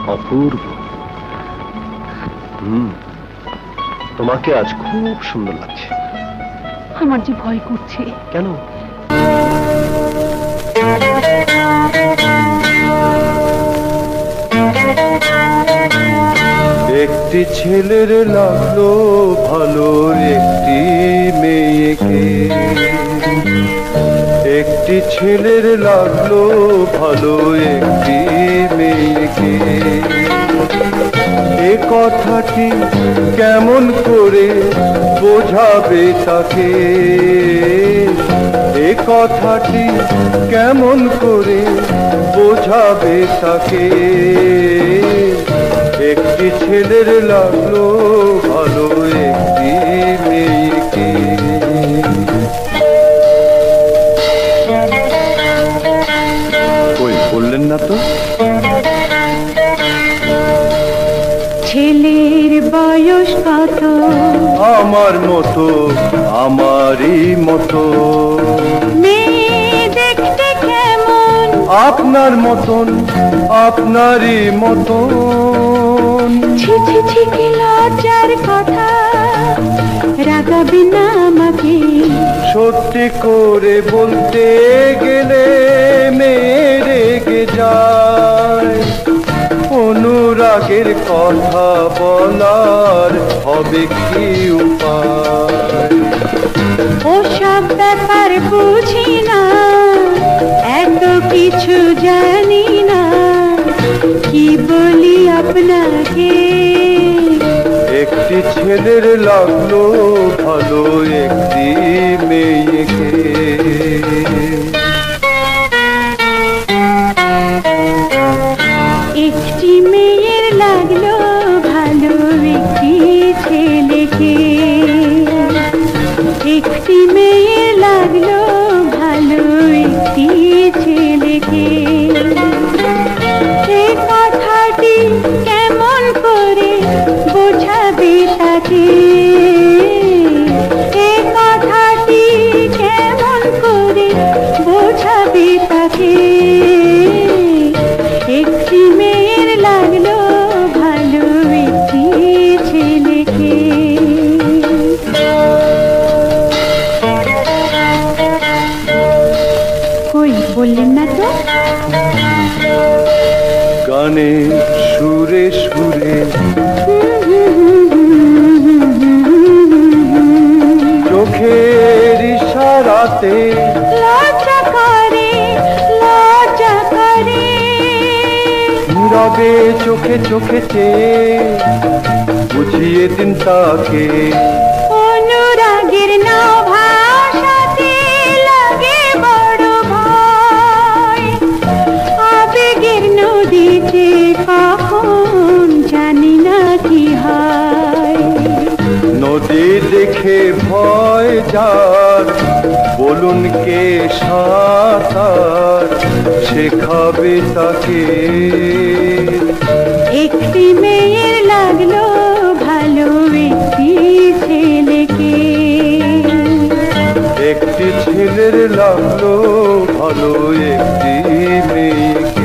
অপূর্ব। তোমাকে আজ খুব সুন্দর লাগছে। আমার যে ভয় করছে। কেন? একটি ছেলের লাগলো ভালো একটি মেয়েকে, একটি ছেলের লাগলো ভালো একটি মেয়েকে। এ কথাটি কেমন করে বোঝাবে তাকে, এ কথাটি কেমন করে বোঝাবে তাকে। একটি ছেলের লাগলো ভালো একটি মেয়েকে। কই বললেন না তো? ছেলের বয়স কত? আমার মতো, আমারই মতো। মেয়ে দেখতে কেমন? আপনার মতন, আপনারই মতন। ছি ছি ছি কি লজ্জার কথা, রাগাবি না আমাকে। সত্যি করে বলতে গেলে মেয়ে রেগে যায়। অনুরাগের কথা বলার হবে কি উপায়? ওসব ব্যাপার বুঝি না, এত কিছু জানি না, কি বলি আপনাকে। একটি ছেলের লাগলো ভালো একটি মেয়েকে। একটি মেয়ের লাগলো ভালো একটি ছেলেকে, একটি মেয়ের লাগলো ভালো একটি ছেলেকে। এই কথাটি কেমন করে বোঝাবে তাকে, এই কথাটি কেমন করে বোঝাবে তাকে। একটি মেয়ের লাগলো ভালো একটি ছেলেকে। কই বললেন না তো? গানে সুরে সুরে চোখের ইশারাতে লজ্জা করে, লজ্জা করে। নীরবে চোখে চোখে চেয়ে বুঝিয়ে দিন তাকে। অনুরাগের নাও ভাষাতে লাগে বড় ভয়, আবেগের নদীতে কখন জানি না কি হয়। নদী দেখে ভয় যার, বলুন কে সাঁতার শেখাবে তাকে। একটি মেয়ের লাগলো ভালো একটি ছেলেকে, একটি ছেলের লাগলো ভালো একটি মেয়েকে।